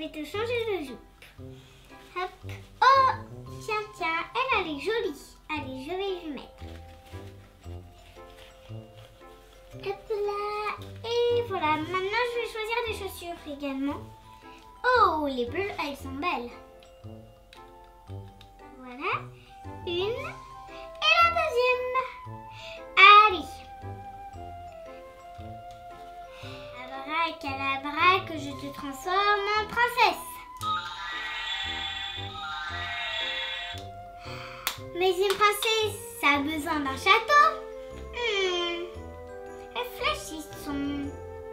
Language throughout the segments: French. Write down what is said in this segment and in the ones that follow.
vais te changer de jupe. Hop. Oh, tiens, elle est jolie. Allez, je vais lui mettre. Hop là. Et voilà, maintenant je vais choisir des chaussures également. Oh, les bleues, elles sont belles. Voilà, une. Et la deuxième. Allez. Abracadabra, que je te transforme en princesse. Mais une princesse, ça a besoin d'un château. Réfléchissons.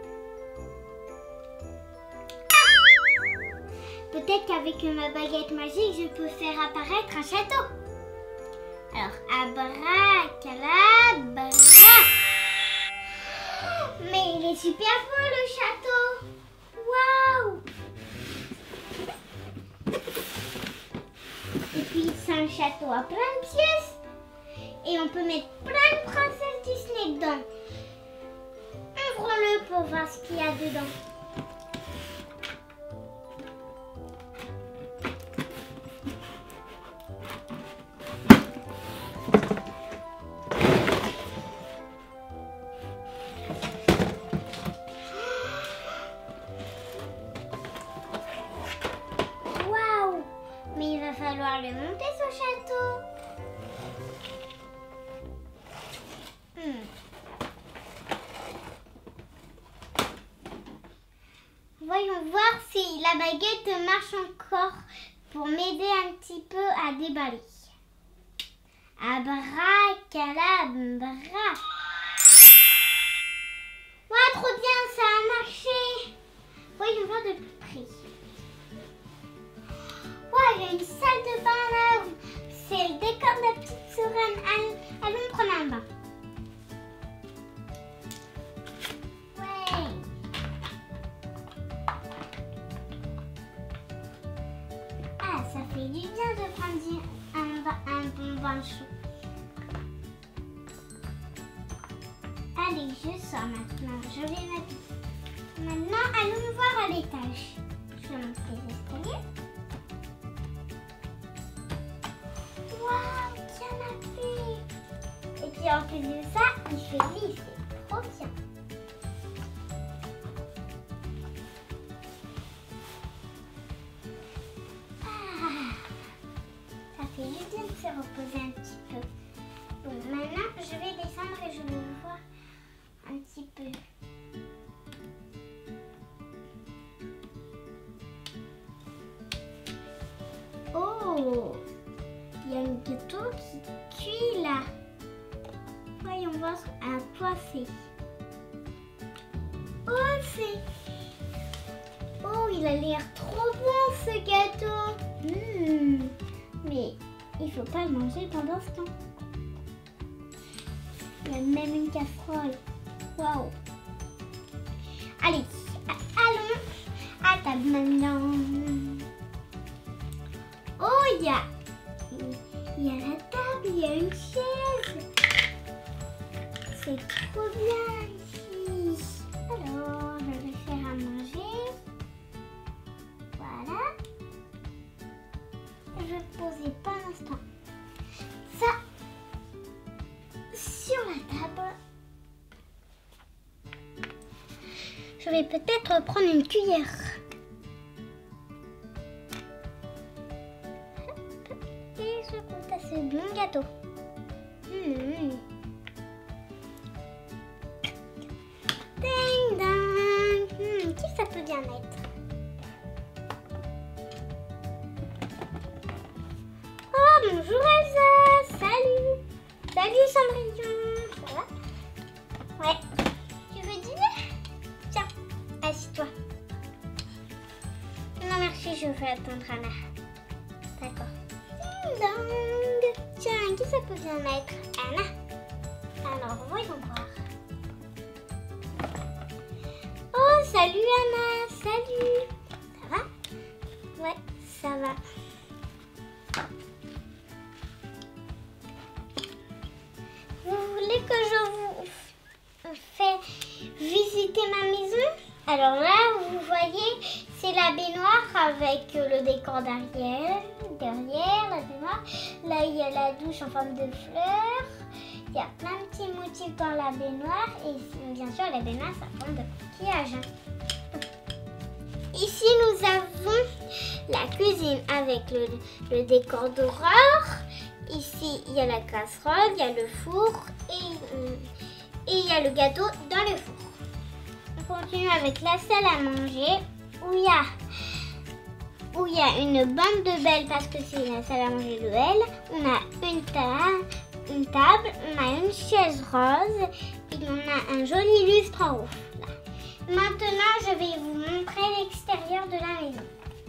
Peut-être qu'avec ma baguette magique, je peux faire apparaître un château. Alors, abracadabra. Mais il est super beau le château. Waouh! Et puis c'est un château à plein de pièces. Et on peut mettre plein de princesses Disney dedans. Ouvrons-le pour voir ce qu'il y a dedans. Mais il va falloir le monter ce château. Voyons voir si la baguette marche encore pour m'aider un petit peu à déballer. Abracadabra. Waouh, trop bien, ça a marché. Voyons voir de plus près. Ouais, il y a une salle de bain là. C'est le décor de la petite sirène. Allons prendre un bain. Ouais. Ah, ça fait du bien de prendre un bon bain chaud. Allez, je sors maintenant. Je vais m'habiller. Maintenant, allons voir à l'étage. Je vais monter les escaliers. Waouh, canapé! Et puis en plus de ça, il fait lit, c'est trop bien. Ça fait du bien de se reposer un petit peu. Bon, maintenant, je vais descendre et je vais voir un petit peu. Oh! Il y a un gâteau qui cuit là. Voyons voir à quoi c'est. Oh, il a l'air trop bon ce gâteau. Mais il faut pas le manger pendant ce temps. Il y a même une casserole. Waouh. Allez, allons à table maintenant. Oh, il y a la table, il y a une chaise. C'est trop bien ici. Alors, je vais faire à manger. Voilà. Je vais poser pas un instant ça sur la table. Je vais peut-être prendre une cuillère. Ce bon gâteau. Ding dong. Qui ça peut bien être? Oh, bonjour Elsa. Salut. Salut Cendrillon. Ça va? Ouais. Tu veux dîner? Tiens, assis-toi. Non merci, je vais attendre Anna. D'accord. Ding dong. Tiens, qui ça peut bien être? Anna. Alors, voyons voir. Oh, salut Anna. Salut. Ça va? Ouais, ça va. Vous voulez que je vous fasse visiter ma maison? Alors là, vous voyez, c'est c'est la baignoire avec le décor derrière la baignoire. Là, il y a la douche en forme de fleurs. Il y a plein de petits motifs dans la baignoire. Et bien sûr, la baignoire, ça forme de coquillage. Ici, nous avons la cuisine avec le décor d'horreur. Ici, il y a la casserole, il y a le four et il y a le gâteau dans le four. On continue avec la salle à manger où il y a une bande de belles parce que c'est la salle à manger de L. On a une table, on a une chaise rose et on a un joli lustre en haut. Là. Maintenant, je vais vous montrer l'extérieur de la maison.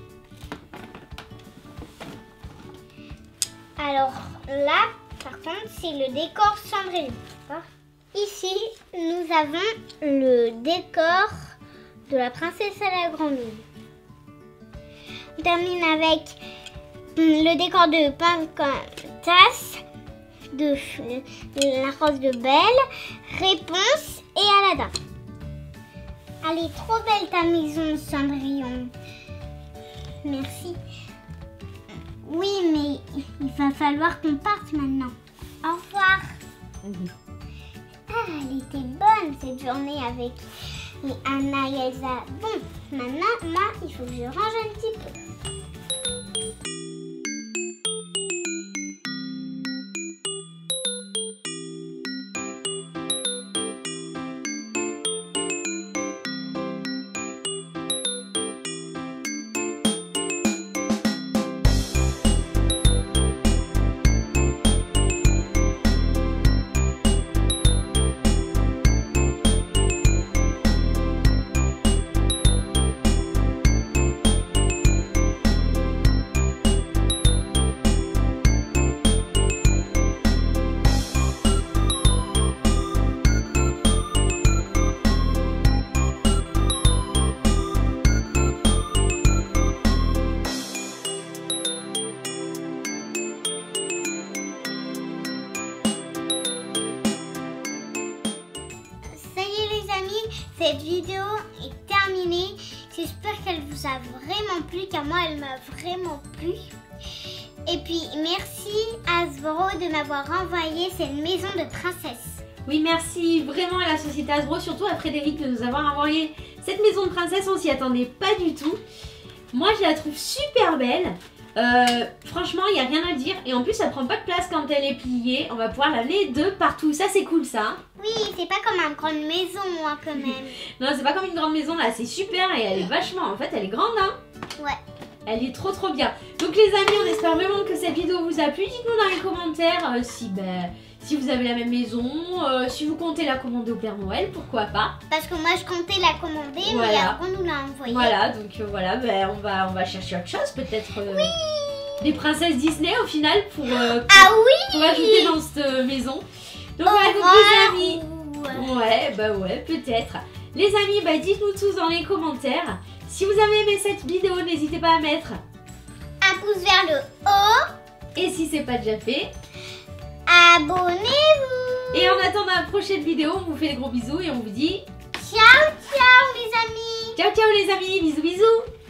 Alors là, par contre, c'est le décor Cendrillon. Ici, nous avons le décor de la princesse à la grenouille. On termine avec le décor de Pocahontas, de la rose de Belle, Réponse et Aladdin. Elle est trop belle ta maison, Cendrillon. Merci. Oui, mais il va falloir qu'on parte maintenant. Au revoir. Ah, elle était bonne cette journée avec Anna et Elsa. Bon, maintenant, moi, il faut que je range un petit peu. Cette vidéo est terminée. J'espère qu'elle vous a vraiment plu, car moi elle m'a vraiment plu. Et puis merci à Hasbro de m'avoir envoyé cette maison de princesse. Oui, merci vraiment à la société Hasbro, surtout à Frédéric de nous avoir envoyé cette maison de princesse. On s'y attendait pas du tout. Moi je la trouve super belle. Franchement, il n'y a rien à dire. Et en plus, elle prend pas de place quand elle est pliée. On va pouvoir l'amener de partout. Ça, c'est cool, ça. Oui, c'est pas comme une grande maison, moi, quand même. Non, c'est pas comme une grande maison, là. C'est super et elle est vachement... En fait, elle est grande, hein. Ouais. Elle est trop, trop bien. Donc, les amis, on espère vraiment que cette vidéo vous a plu. Dites-nous dans les commentaires si vous avez la même maison, si vous comptez la commander au Père Noël, pourquoi pas. Parce que moi, je comptais la commander, voilà. Mais après, on nous l'a envoyé. Voilà, donc voilà, on va chercher autre chose, peut-être des princesses Disney au final pour ajouter dans cette maison. Donc voilà, donc les amis, ouais, peut-être. Les amis, dites-nous tous dans les commentaires. Si vous avez aimé cette vidéo, n'hésitez pas à mettre un pouce vers le haut. Et si c'est pas déjà fait, abonnez-vous. Et en attendant la prochaine vidéo, on vous fait des gros bisous et on vous dit ciao, ciao les amis. Ciao, ciao les amis, bisous, bisous.